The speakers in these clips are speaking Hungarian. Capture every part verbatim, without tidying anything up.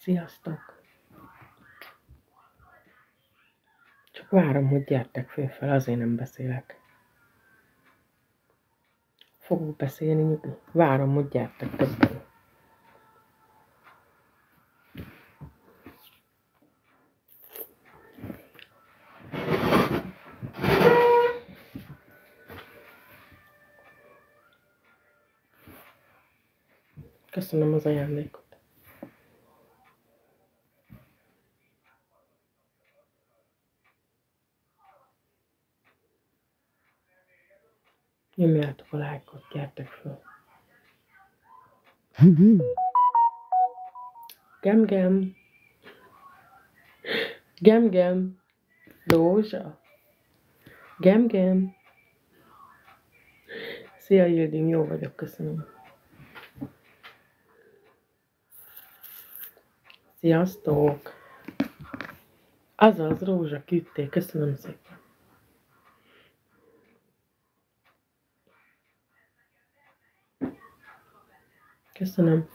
Sziasztok! Csak várom, hogy gyertek félfel, azért nem beszélek. Fogok beszélni, nyugi. Várom, hogy gyertek többen. Köszönöm az ajándékot. Nyomjátok a lájkot, gyertek föl. Gem-gem. Gem-gem. Rózsa. Gem-gem. Szia Ildim, jó vagyok, köszönöm. Sziasztok! Azaz, Rózsa, küldték, köszönöm szépen. Köszönöm.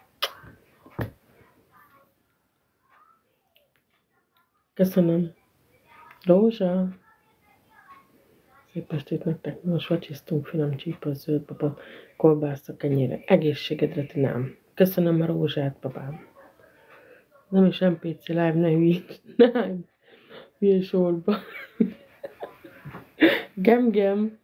Köszönöm. Rózsa. Szép estét nektek. Most vacsisztunk finom csípos zöldbaba, kolbásza, kenyére. Egészségedre, nem. Köszönöm a rózsát, babám. Nem is em pé cé live, ne hülyíts. Nem. Hülye sorba. Gem-gem.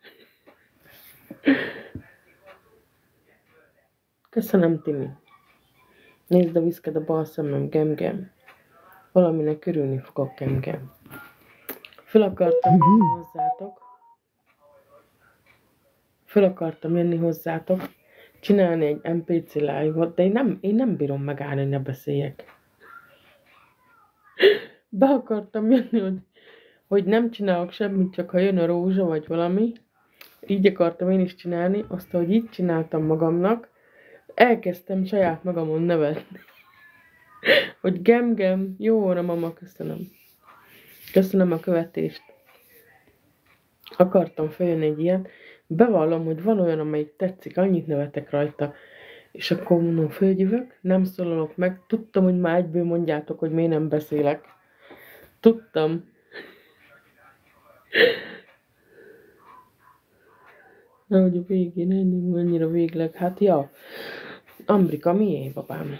Köszönöm, Timi. Nézd a viszked a bal szemem, gem-gem. Valaminek örülni fogok, gem-gem. Föl akartam jönni hozzátok. Föl akartam jönni hozzátok. Csinálni egy em pé cé live-ot, de én nem, én nem bírom megállni, hogy ne beszéljek. Be akartam jönni, hogy, hogy nem csinálok semmit, csak ha jön a Rózsa vagy valami. Így akartam én is csinálni, azt, hogy így csináltam magamnak, elkezdtem saját magamon nevetni. Hogy gem-gem, jó óra, mama, köszönöm. Köszönöm a követést. Akartam feljönni egy ilyen. Bevallom, hogy van olyan, amelyik tetszik, annyit nevetek rajta. És akkor mondom, fölgyűvök, nem szólalok meg. Tudtam, hogy már egyből mondjátok, hogy miért nem beszélek. Tudtam. Nehogy a végén ennyi, annyira végleg. Hát ja, Ambrika, mié, babám?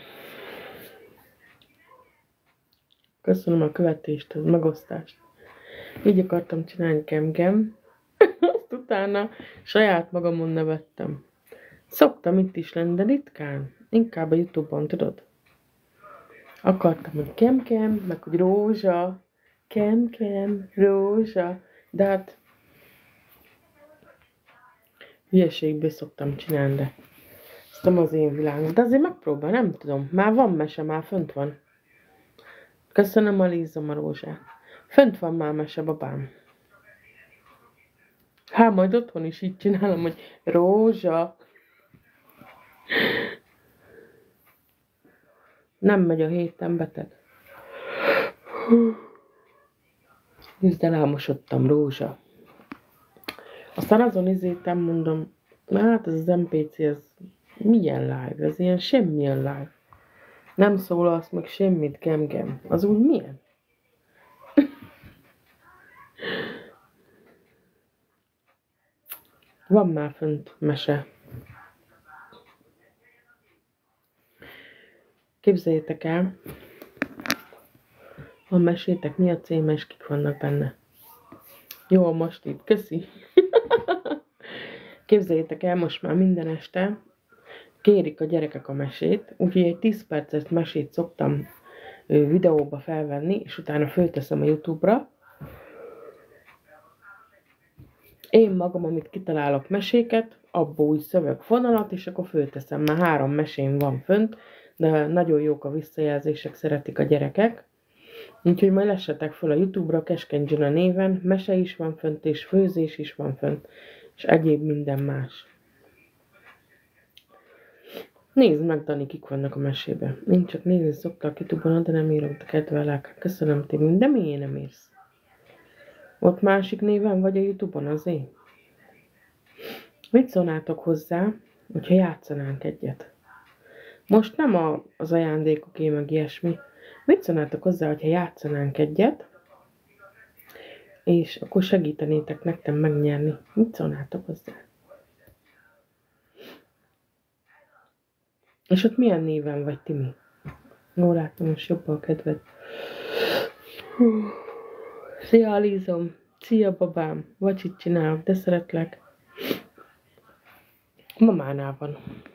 Köszönöm a követést, a megosztást. Így akartam csinálni, gem-gem. Azt utána saját magamon nevettem. Szoktam itt is lenni, de ritkán. Inkább a YouTube-on, tudod? Akartam, hogy gem-gem, meg hogy Rózsa. Gem-gem, Rózsa. De hát hülyeségből szoktam csinálni, de ezt nem az én világom. De azért megpróbál, nem tudom. Már van mese, már fönt van. Köszönöm a Lízom a Rózsát. Fönt van már mese, babám. Hát majd otthon is így csinálom, hogy Rózsa. Nem megy a héten beteg. Nézd, elámosodtam, Rózsa. Aztán azon izétem mondom, hát ez az em pé cé, ez milyen live? Ez ilyen semmilyen live. Nem szólalsz meg semmit, gem-gem. Az úgy milyen? Van már fönt mese. Képzeljétek el, van mesétek, mi a címe, és kik vannak benne. Jó, most itt, köszi. Képzeljétek el, most már minden este kérik a gyerekek a mesét, úgyhogy egy tíz perces mesét szoktam videóba felvenni, és utána fölteszem a YouTube-ra. Én magam, amit kitalálok meséket, abból úgy szövök vonalat, és akkor fölteszem. Már három mesém van fönt, de nagyon jók a visszajelzések, szeretik a gyerekek. Úgyhogy majd lessetek fel a YouTube-ra, Keskeny Gyula néven, mese is van fönt, és főzés is van fönt, és egyéb minden más. Nézd meg, Dani, kik vannak a mesében. Én csak nézni szoktak YouTube-on, de nem írok, de kedvelek. Köszönöm, Timi, de miért nem írsz? Ott másik néven vagy a YouTube-on azért? Mit szólnátok hozzá, hogyha játszanánk egyet? Most nem a, az ajándékoké, meg ilyesmi. Mit szólnátok hozzá, hogyha játszanánk egyet, és akkor segítenétek nekem megnyerni? Mit szólnátok hozzá? És ott milyen néven vagy, Timi? Jó, látom, most jobban a kedved. Szia, Alizom! Szia, babám! Vacsit csinálok, de szeretlek. Mamánál van.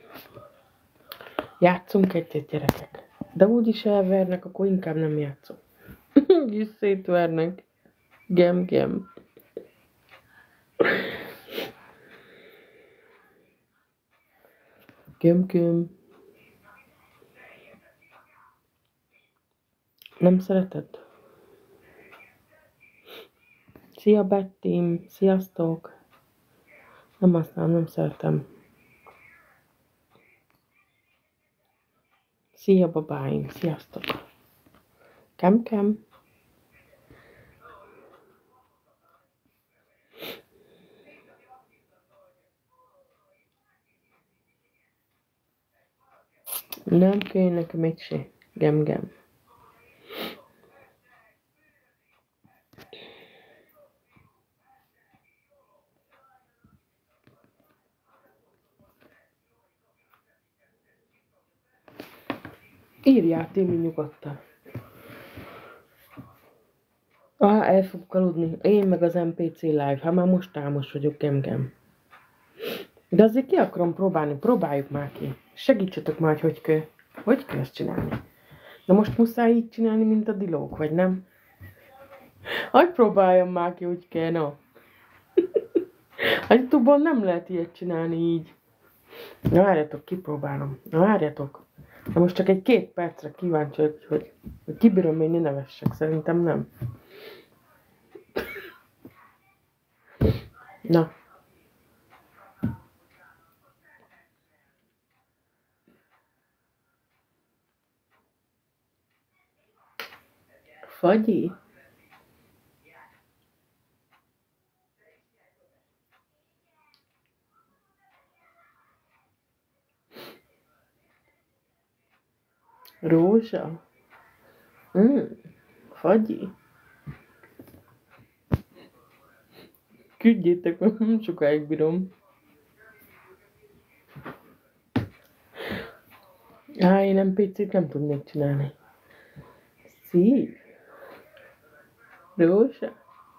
Játszunk egyet, gyerekek. De úgyis elvernek, akkor inkább nem játszom. Úgyis szétvernek. Gem, gem. Gem, gem. Nem szereted? Szia, Bettim! Sziasztok! Nem használom, nem szeretem. Szia, babáim! Sziasztok! Kem, kem! Nem kell nekem egy se. Gem, gem. Írjál, Timi, nyugodtan. Ah, el fogok aludni. Én meg az em pé cé Live. Hát már most álmos vagyok, gem-gem. De azért ki akarom próbálni. Próbáljuk már ki. Segítsetek már, hogy hogy kell. Hogy kell ezt csinálni? De most muszáj így csinálni, mint a dilók, vagy nem? Hogy próbáljam már ki, hogy kell, no? A YouTube-on nem lehet ilyet csinálni így. Na várjatok, kipróbálom. Na várjatok. De most csak egy két percre kíváncsi vagyok, hogy, hogy kibírom én, ne nevessek. Szerintem nem. Na. Fagyi? Rózsa? Mm, fagyi? Küldjétek, mert nem sokáig bírom. Á, én em pé cét nem tudnék csinálni. Szív? Rózsa?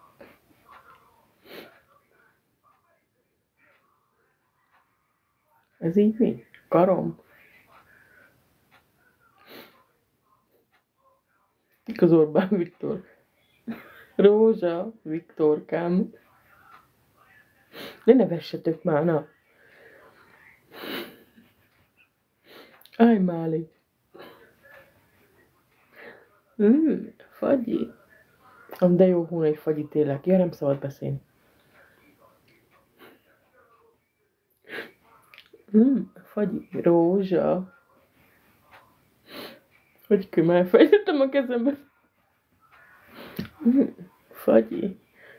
Ez így mi? Karom? Kik az Orbán Viktor? Rózsa, Viktorkám. Ne nevessetek már, na. Áj, Máli. Mm, fagyi. De jó hóna egy fagyi tényleg. Ja, nem szabad beszélni. Mm, fagyi. Rózsa. Hogy kell, már elfejtettem a kezembe. Mm, fagyi.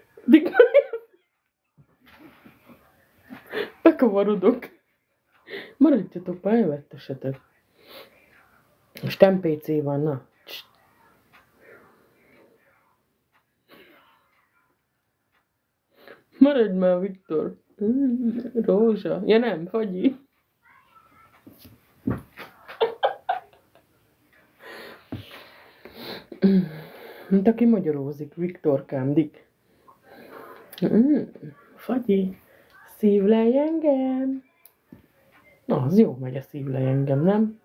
Bekavarodok. Maradjatok, már elvettesetek. Most em pé cé van, na. Cst. Maradj már, Viktor. Mm, Rózsa. Ja nem, fagyi. Mint aki magyarózik, Viktorkám, dik. Mm, fagyi. Szívlelj engem. Na, az jó megy a szívlelj engem, nem?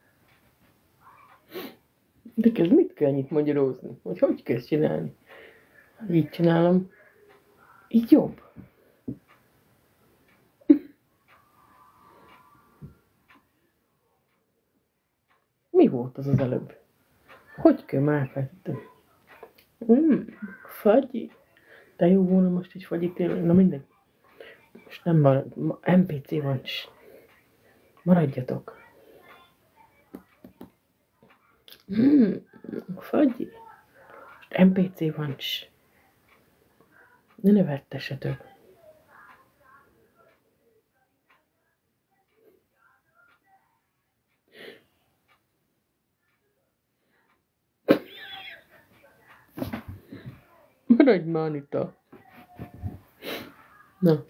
De ez mit kell itt magyarózni? Hogy hogy kell csinálni? Így csinálom. Így jobb. Mi volt az az előbb? Hogy kell már feltettem? Mm, fagyi. De jó volna most egy fagyi tényleg. Na mindegy. Most nem marad. em pé cé van. Maradjatok. Mm, fagyi. Most em pé cé van. Ne nevettessetek. Maradj már, Anita. Na.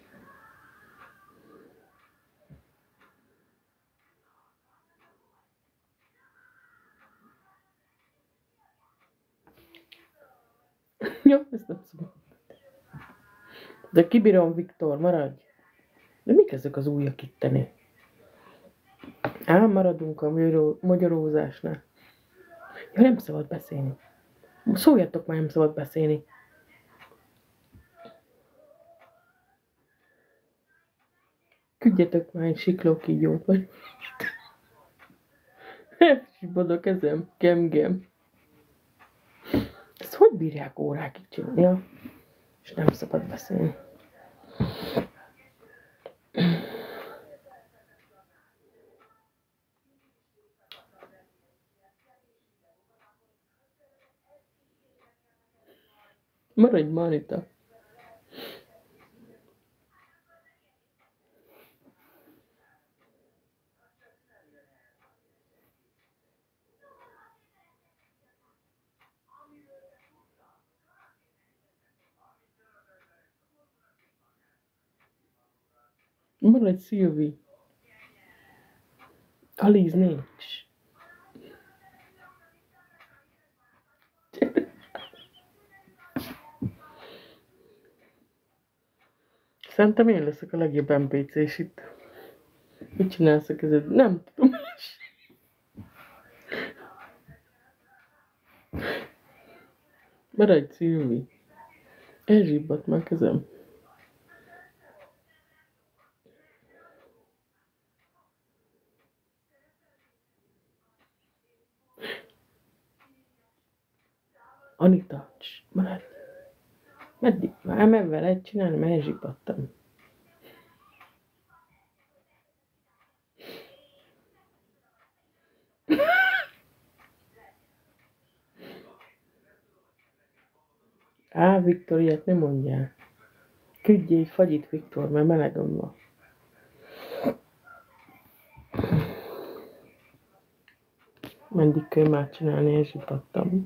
Jó, ezt nem szabad. De kibírom, Viktor, maradj. De mik ezek az ujjak itteni? Ám maradunk a magyarózásnál. Ja, nem szabad beszélni. Szóljatok már, nem szabad beszélni. Küldjetek már egy siklókígyót, vagy... Elsibbad a kezem, gem-gem. Ezt hogy bírják órákig csinálni? Ja, és nem szabad beszélni. Maradj már, Anita. Maradj, Szilvi. Aliz nincs. Szerintem én leszek a legjobb em pé cés itt. Mit csinálsz a kezed? Nem tudom is. Maradj, Szilvi. Elzsibbadt már kezem. Anita, maradj. Meddig? Már nem veled csinálni, mert elzsibbadtam. Á, Viktor, ilyet nem mondjál. Küldj egy fagyit, Viktor, mert melegem van. Meddig kell már csinálni, elzsibbadtam.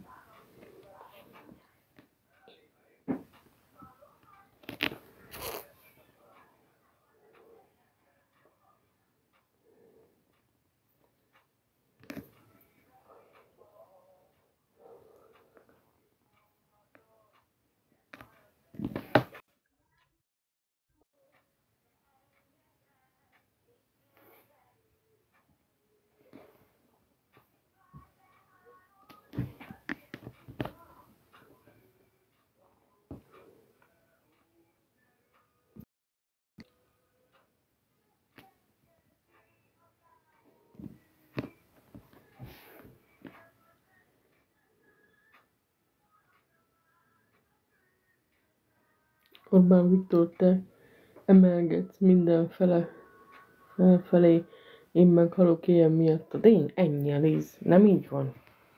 Orbán Viktor, te emelgetsz mindenfele, felfelé, én meg halok ilyen miatt. De én ennyi a Liz, nem így van.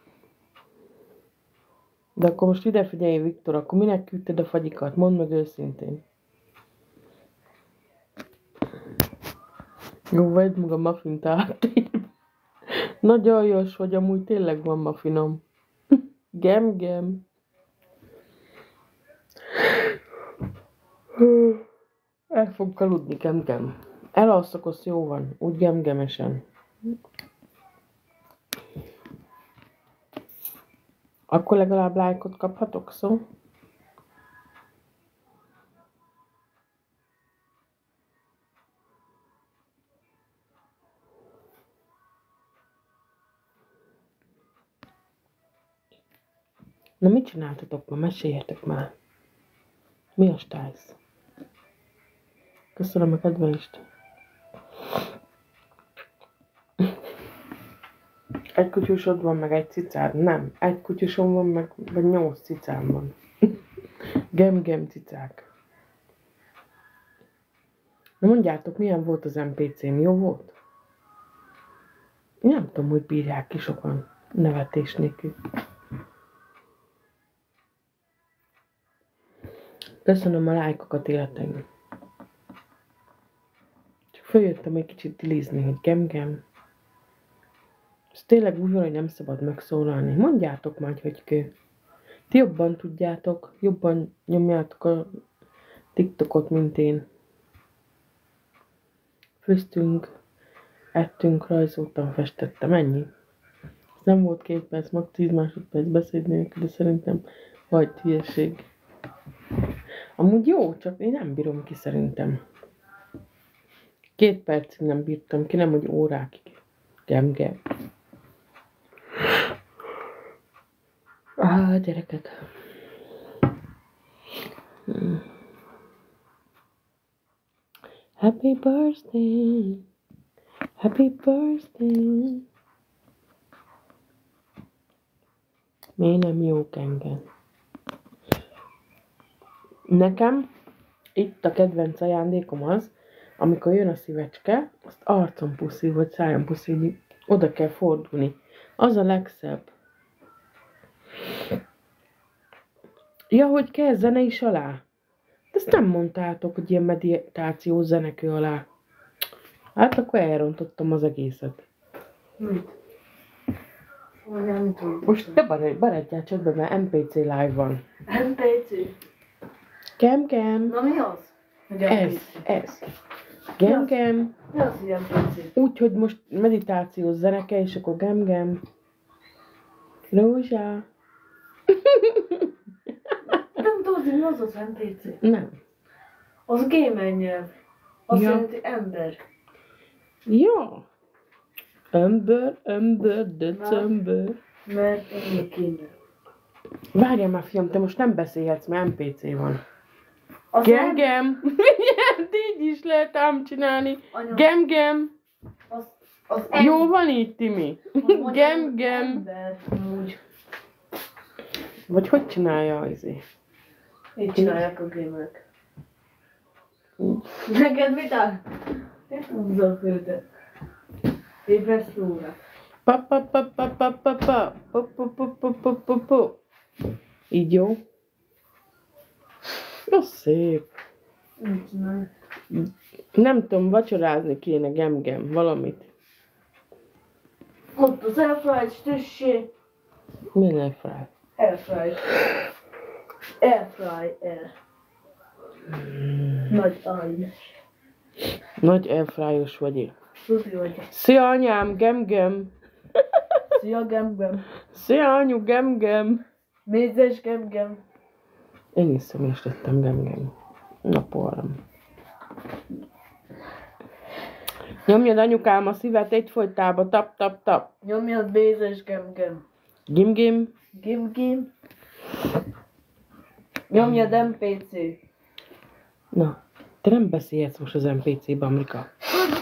De akkor most ide figyelj, Viktor, akkor minek küldted a fagyikat? Mondd meg őszintén. Jó, vedd meg a muffint át. Nagy aljas vagy, amúgy tényleg van muffinom. Gem, gem. El fogok aludni, gem, gem. Elalszok, az jó van, úgy gemgemesen. Akkor legalább lájkot kaphatok, szó? Na mit csináltatok ma? Meséljetek már. Mi a stájsz? Köszönöm a kedvelést. Egy kutyusod van, meg egy cicád? Nem. Egy kutyusom van, meg, meg nyolc cicám van. Gem-gem cicák. Na mondjátok, milyen volt az em pé cém? Jó volt? Én nem tudom, hogy bírják ki sokan nevetés nélkül. Köszönöm a lájkokat, életeim. Csak följöttem egy kicsit tilizni, hogy gem-gem. Ez tényleg úgy van, hogy nem szabad megszólalni. Mondjátok majd, hogy kő. Ti jobban tudjátok, jobban nyomjátok a TikTokot, mint én. Főztünk, ettünk, rajzoltam, festettem, ennyi. Ez nem volt két perc, mag tíz másodperc beszéd nélkül, de szerintem hagyd hülyeség. Amúgy jó, csak én nem bírom ki szerintem. Két percig nem bírtam ki, nem hogy órákig. Gem, gem. Ah, gyerekek. Hmm. Happy birthday. Happy birthday. Miért nem jó engem? Nekem itt a kedvenc ajándékom az, amikor jön a szívecske, azt arcon puszi, vagy szájon puszi, oda kell fordulni. Az a legszebb. Ja, hogy kell zene is alá? De ezt nem mondtátok, hogy ilyen meditáció zenekő alá. Hát akkor elrontottam az egészet. Mit? Nem tudom. Most te baradjál csöndbe, mert em pé cé live van. em pé cé? Kem, kem. Na mi az? Hogy Ez, ez. Gem, gem. Mi az, hogy em pé cé? Úgy, hogy most meditációs zeneke, és akkor gem, gem. Rózsa. Nem tudod, hogy mi az az em pé cé? Nem. Az gamer nyelv. Azt Ja. jelenti ember. Ja. Ember, ember, december. Mert ennyi kéne. Várjál már, fiam, te most nem beszélhetsz, mert em pé cé van. Az Gem, em- gem. Ilyet így is lehet ám csinálni. Anya, Gem, gem. Az, az Jó van így, Timi. az magyar Gem, gem. Ember, amúgy. Vagy hogy csinálja izé? Így csinálják a gamerek. Neked mit áll? Mit húzza a földet? Ébresztőre. Pa, pa, pa, pa, pa, pa, pa. Pa, pa, pa, pa, pa, pa, pa. Így jó? Az szép. Mit csinálják? Nem tudom, vacsorázni kéne, gem, gem, valamit. Ott az airfryer, tüssé. Milyen fráj? Airfryer. Airfryer. Nagy aj. Nagy elfrájos vagy én. Tuti vagy. Szia anyám, gem, gem. Szia, gemgem. Szia anyu, gem, gem. Mézes gemgem. Én is személyesítettem, gem, gem. Napolam. Nyomjad anyukám a szívet egyfolytába, tap, tap, tap. Nyomjad mézes gemgem. Gim, gim. Gim, gim. Nyomjad em pé cé. Na, te nem beszélhetsz most az em pé cé-be, Amrika.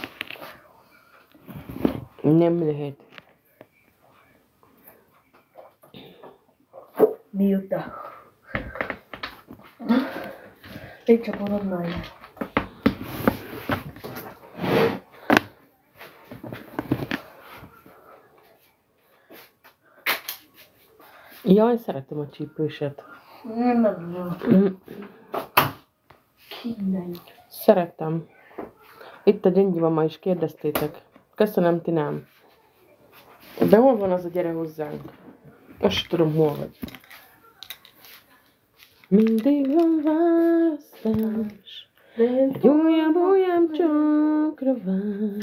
Nem lehet. Miután. Egy csapodod nagy. Jaj, szeretem a csípőset. Nem, nem, nem. Mm, Kinneny. Szeretem. Itt a Gyöngyi mama is kérdeztétek. Köszönöm, Tinám. De hol van az a gyere hozzánk? Most tudom, hol vagy. Mindig van választás. Egy újabb, újabb csokra vár.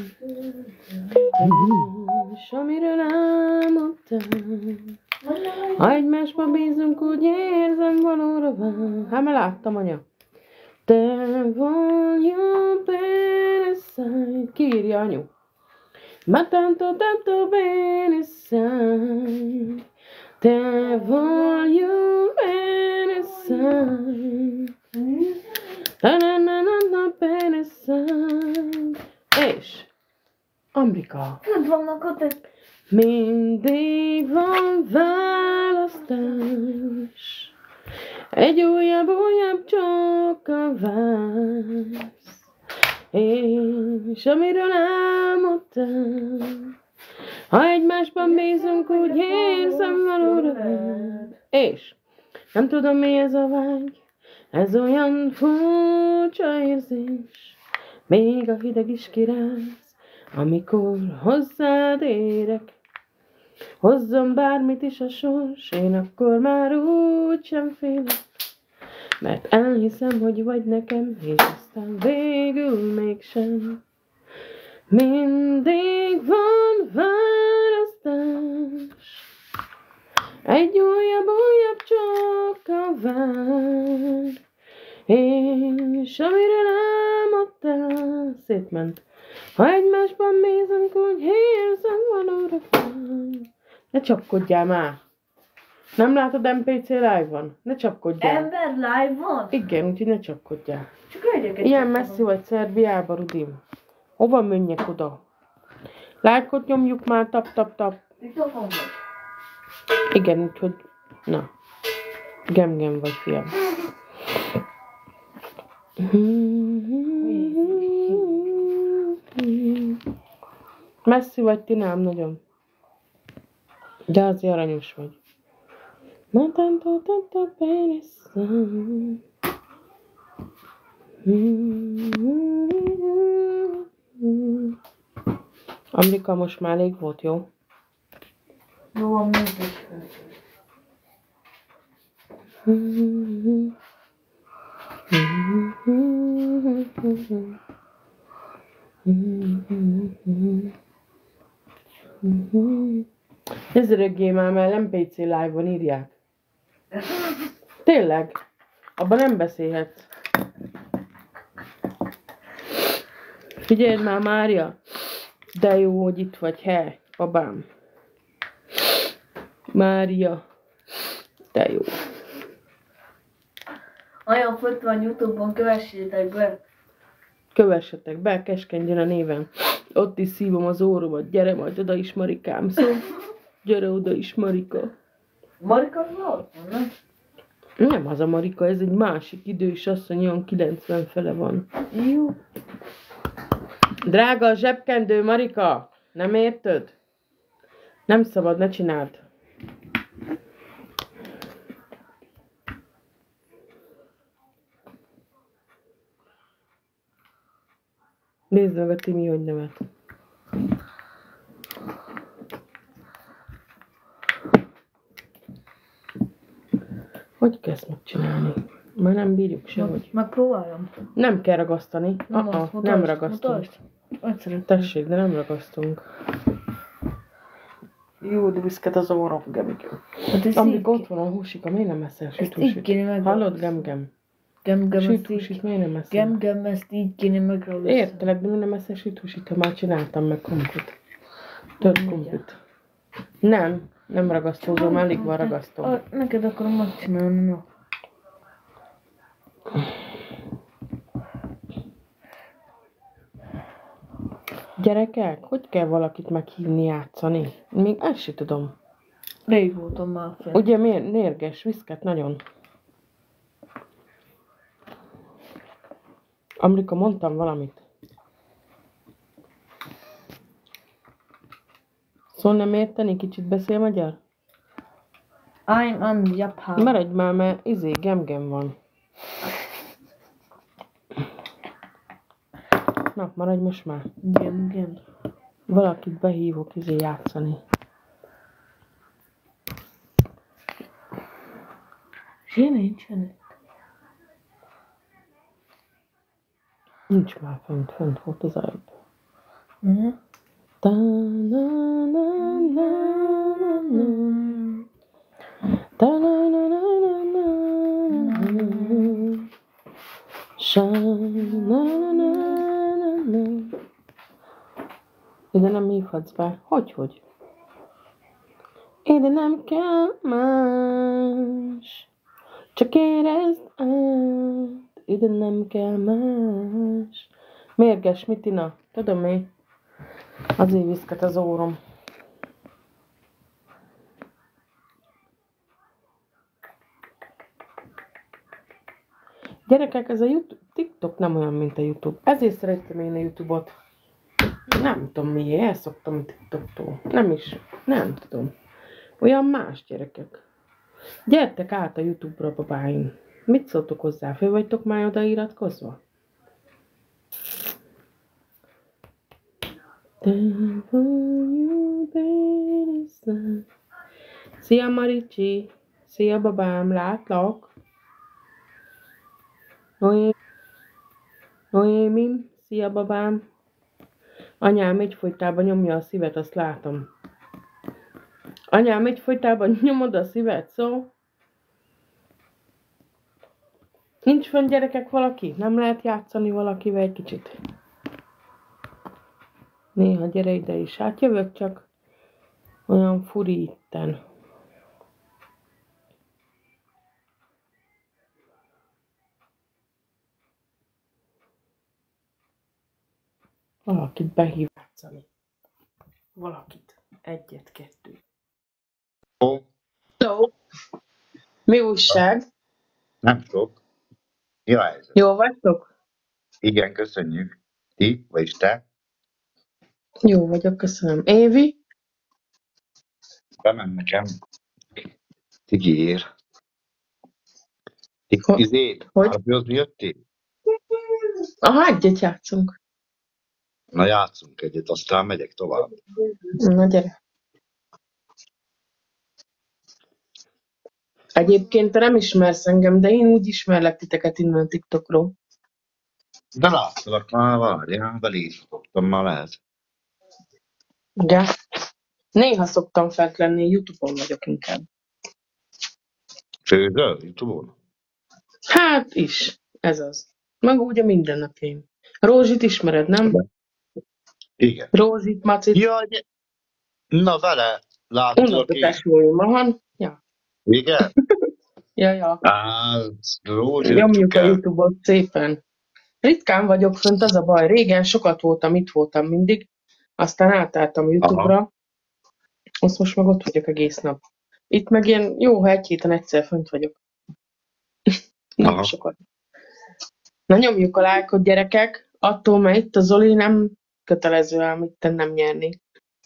És amiről álmodtál. Ha egymásba bízunk, úgy érzem, valóra vár. Hát már láttam, anya. Te vagy a beneszáj. Ki írja, anyu? Ma tanto, tanto bene sai. Te voglio bene sai. Na na na na na bene sai. És Amrika. Fönt vannak ott egy... Mindig van választás. Egy újabb, újabb csókkal vársz. És amiről álmodtál. Ha egymásban bízunk, úgy érzem, valóra vár. És nem tudom, mi ez a vágy. Ez olyan furcsa érzés. Még a hideg is kiráz, amikor hozzád érek. Hozzon bármit is a sors, én akkor már úgy sem félek. Mert elhiszem, hogy vagy nekem, és aztán végül mégsem. Mindig van választás. Egy újabb, újabb csóka vár. És amire nem adtál, szétment. Ha egymásban nézünk, úgy érzem, valóra fáj. Ne csapkodjál már! Nem látod em pé cé live-on? Ne csapkodjál! Ember live van? Igen, úgyhogy ne csapkodjál. Csak egyeket Ilyen csapkodom. messzi vagy Szerbiába, Rudim. Hova menjek oda? Lájkot nyomjuk már, tap, tap, tap. TikTokon vagy? Igen, úgyhogy... Na. Gem-gem vagy, fiam. Messzi vagy, ti nem nagyon. De azért aranyos vagy. Ma tanto tanto benissimo. Amerika, most már elég volt, jó? Jó, van még is. Ezreggé már, mert em pé cé live-on írják. Tényleg? Abban nem beszélhetsz. Figyeld már, Mária! De jó, hogy itt vagy, he, babám. Mária. De jó. Olyan fött van YouTube-on, kövessétek be. Kövessetek be, Keskeny Gyana néven. Ott is szívom az óromat. Gyere majd oda is, Marikám. Szóval, gyere oda is, Marika. Marika van, nem? Nem az a Marika, ez egy másik idős asszony, olyan kilencven fele van. Jó. Drága a zsebkendő, Marika! Nem érted? Nem szabad, ne csináld. Nézd meg a Timi, hogy nevet. Hogy kezd megcsinálni? Már nem bírjuk sehogy. Megpróbáljam. Nem kell ragasztani. Nem, Uh-uh, azt nem mutasd, ragasztunk. mutasd. Egyszerűen. Tessék, de nem ragasztunk. Jó, de viszket az órom, gemigem. Hát ez Amíg így ott ki- van a húsika, miért nem eszel Ezt így sütúsit? kéne meg. Hallod, gemgem? Gem-gem, Süt ezt így... húsit miért nem eszel? Gem-gem, ezt így kéne megragasztani. Értelek, de mi nem eszel süt húsit, ha már csináltam meg kompot. Több Nem kompot. Nem, nem ragasztózom, elég van ragasztó. A, neked akarom megcsinálni, no. Gyerekek, hogy kell valakit meghívni játszani? Még ezt sem tudom. Rég voltam már fenn. Ugye miért nérges, viszket nagyon. Amerika, mondtam valamit. Szóval nem érteni, kicsit beszél magyar? I'm on Japan. Maradj már, mert izé, gemgem van. Na, maradj most már. Gem-gem. Valakit behívok izé játszani. Én nincsen. Nincs már fönt, fönt volt az előbb. Mhm. Ta na na na na na. Ta na na na na na na. Sa na na na na na. Ide nem hívhatsz be. Hogy, hogy? Ide nem kell más. Csak érezd át. Ide nem kell más. Mérges, mit Tina? Tudom mi? Azért viszket az órom. Gyerekek, ez a YouTube, TikTok nem olyan, mint a YouTube. Ezért szerettem én a YouTube-ot. Nem tudom miért, elszoktam a TikToktól. Nem is, nem tudom. Olyan más, gyerekek. Gyertek át a YouTube-ra, babáim. Mit szóltok hozzá? Föl vagytok már oda iratkozva? Time for you, baby. Szia Maricsi! Szia babám, látlak! Noémim, szia babám! Anyám egyfolytában nyomja a szívet, azt látom. Anyám egyfolytában nyomod a szívet, szó? Nincs fönn gyerekek valaki? Nem lehet játszani valakivel egy kicsit? Néha gyere ide is. Hát jövök, csak olyan furi itten. Valakit behív játszani. Valakit. Egyet, kettő. Ó, Hello. Mi újság? nem sok. Mi a helyzet? Jó vagytok? Igen, köszönjük. Ti, vagyis te? Jó vagyok, köszönöm. Évi? Bemen nekem. Tigiér. Ti Ho- izét? hogy? Harapjozni jöttél? Aha, egyet játszunk. Na játszunk egyet, aztán megyek tovább. Na gyere. Egyébként te nem ismersz engem, de én úgy ismerlek titeket innen a TikTokról. De láttalak már, várjál, belé is szoktam, már lehet. Ugye? Néha szoktam fent lenni, YouTube-on vagyok inkább. Főzöl, YouTube-on? Hát is, ez az. Meg úgy a mindennapjaim. Rózsit ismered, nem? Igen. Rózsit, Macit, Jaj, de... Na vele, láttalak én. unokatesóim, aha. Ja, Igen? ja, ja. Á, Rózsit Nyomjuk kell. a YouTube-ot szépen. Ritkán vagyok fönt, az a baj. Régen sokat voltam, itt voltam mindig. Aztán átálltam YouTube-ra. Azt most meg ott vagyok egész nap. Itt meg ilyen jó, ha egy héten egyszer fönt vagyok. Nem Aha. sokat. Na nyomjuk a lájkot, gyerekek. Attól, mert itt a Zoli nem kötelező ám itten nem nyerni.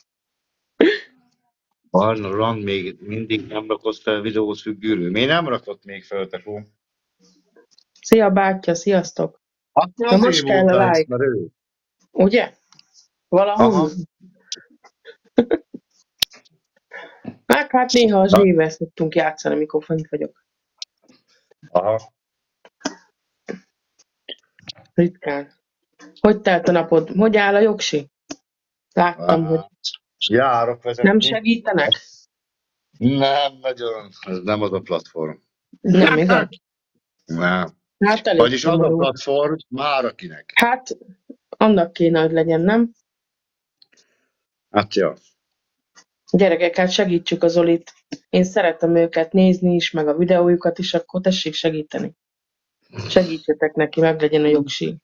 Arna Rand még mindig nem rakott fel videót függőről. Miért nem rakott még fel, tekó? Szia bátya, sziasztok! Hát Na most azért kell volt a a like, ismerő. ugye? Valahol. Aha. Hát, hát néha a zsével szoktunk játszani, amikor fönt vagyok. Aha. Ritkán. Hogy telt a napod? Hogy áll a jogsi? Láttam, hogy Hát, járok vezetni. nem segítenek? Nem, nagyon. Ez nem az a platform. Nem, igaz? Nem. Hát elég Vagyis az a szomorú. platform már akinek. Hát, annak kéne, hogy legyen, nem? Hát ja. Gyerekek, hát segítsük az Zolit. Én szeretem őket nézni is, meg a videójukat is, akkor tessék segíteni. Segítsetek neki, meg legyen a jogsi.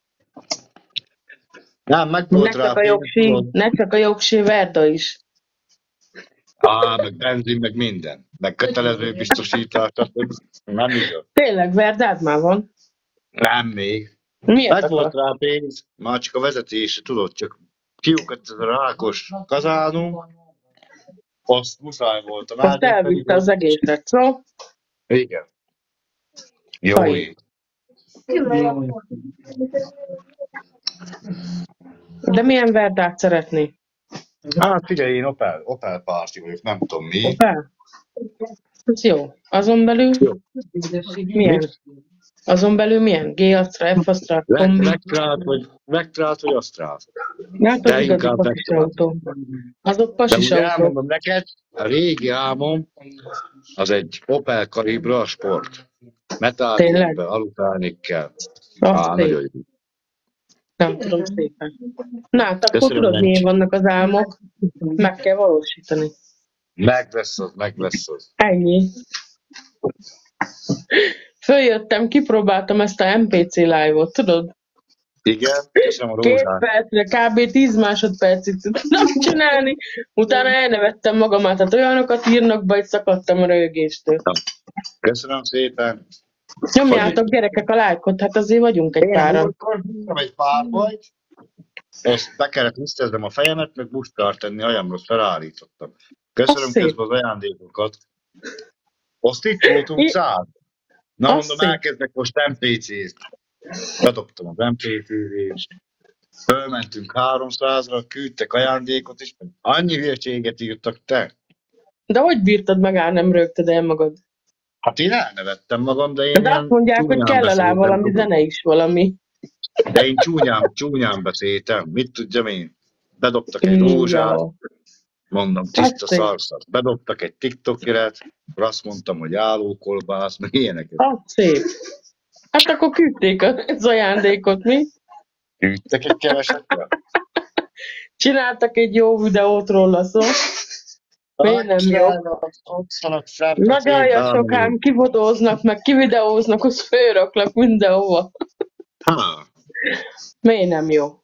Nem, meg Ne volt rá csak a pénz, jogsi, tudod. ne csak a jogsi, Verda is. Á, meg benzin, meg minden. Meg kötelező biztosítás, stb. Nem igaz. Tényleg, Verdád már van? Nem még. Miért Meg volt akar? rá pénz, már csak a vezetése, tudod, csak kiukat ez a rákos kazánunk, azt muszáj volt a Azt nágyat pedig. elvitte az egészet, szó? Igen. Jó Fai. ég. De milyen Verdát szeretné? Hát figyelj, én Opel, Opel párti vagyok, nem tudom mi. Opel? Ez jó. Azon belül? Jó. Milyen? Azon belül milyen? G-Astra, F-Astra, kombi? Vectrát vagy, Vectrát vagy Astrát. Hát az De igazi inkább pasis Vectrát. autó. Azok De pasis ugye autó. elmondom neked, a régi álmom az egy Opel Calibra sport. Metáltékben, alutárnikkel. Azt Á, szép. nagyon jó. Nem tudom szépen. Na, hát akkor Köszönöm, tudod, milyen Lencs. vannak az álmok. Meg kell valósítani. Meg lesz az, meg lesz az. Ennyi. Följöttem, kipróbáltam ezt a em pé cé live-ot, tudod? Igen, köszönöm a Két rózsát. percre, kb. tíz másodpercig tudtam csinálni, utána elnevettem magamat, hát olyanokat írnak be, hogy szakadtam a röhögéstől. Köszönöm szépen. Nyomjátok gyerekek a lájkot, hát azért vagyunk egy Én páran. múltkor nem egy pár vagy, azt be kellett tiszteznem a fejemet, meg buskart tenni, ajamra felállítottam. Köszönöm Az szép. közben az ajándékokat. Azt itt voltunk I- száz. Na Az mondom, szép. elkezdek most em pé cé-t. Bedobtam az em pé cé-t, fölmentünk háromszázra, küldtek ajándékot is, annyi hülyeséget írtak te. De hogy bírtad magán, nem rögted el magad? Hát én elnevettem magam, de én De azt ilyen mondják, hogy csúnyán kell alá beszéltem. valami tudod. zene is, valami. De én csúnyán, csúnyán beszéltem. Mit tudjam én? Bedobtak egy rózsát, Ja. mondom, tiszta Azt szép. szarszat. Bedobtak egy tiktokeret, akkor azt mondtam, hogy állókolbász, meg ilyeneket. Az szép. Hát akkor küldték az ajándékot, mi? Küldtek egy kevesetre? Csináltak egy jó videót róla, szó. Miért nem jó? Nagy aljasok ám kifotóznak, meg kivideóznak, az fölraklak mindenhova. Ha, Miért nem jó?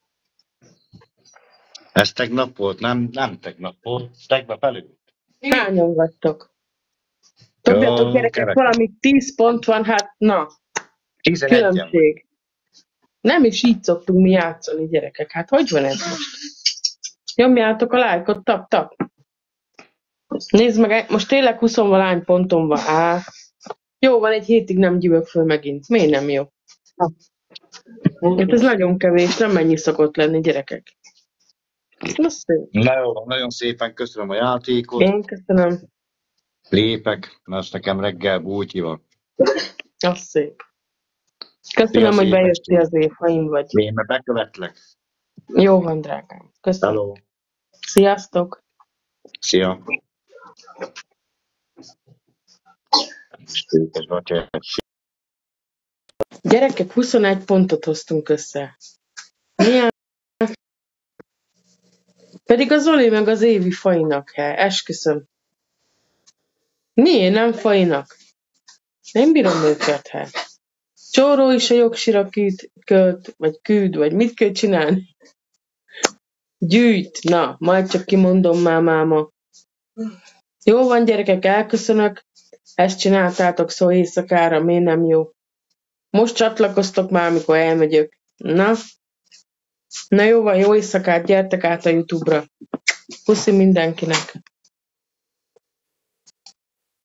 ez tegnap volt, nem, nem tegnap volt, tegnap előtt. Hányan vagytok? Tudjátok, Jó, gyerekek, kerek. valami tíz pont van, hát na, tizenegyen vagy. különbség. Nem is így szoktunk mi játszani, gyerekek. Hát hogy van ez most? Nyomjátok a lájkot, tap, tap. Nézd meg, most tényleg húsz-valány ponton van. Á, jó, van, egy hétig nem gyűlök föl megint. Miért nem jó? Hát ez nagyon kevés, nem mennyi szokott lenni, gyerekek. Na szép. Na jó, nagyon szépen köszönöm a játékot. Én köszönöm. Lépek, mert nekem reggel bújti van. Az szép. Köszönöm, Szia, hogy szép bejöttél estét. az év, ha én vagy. Én meg bekövetlek. Jó van, drágám. Köszönöm. Hello. Sziasztok. Szia. Szépen vagy. Gyerekek, huszonegy pontot hoztunk össze. Milyen? Pedig a Zoli meg az Évi Fainak, he, esküszöm. Miért nem Fainak? Nem bírom őket, he. Csóró is a jogsira küld, költ, vagy küld, vagy mit kell csinálni? Gyűjt, na, majd csak kimondom már, máma. Jó van, gyerekek, elköszönök. Ezt csináltátok szó éjszakára, miért nem jó? Most csatlakoztok már, amikor elmegyök. Na? Na jó van, jó éjszakát, gyertek át a YouTube-ra. Puszi mindenkinek.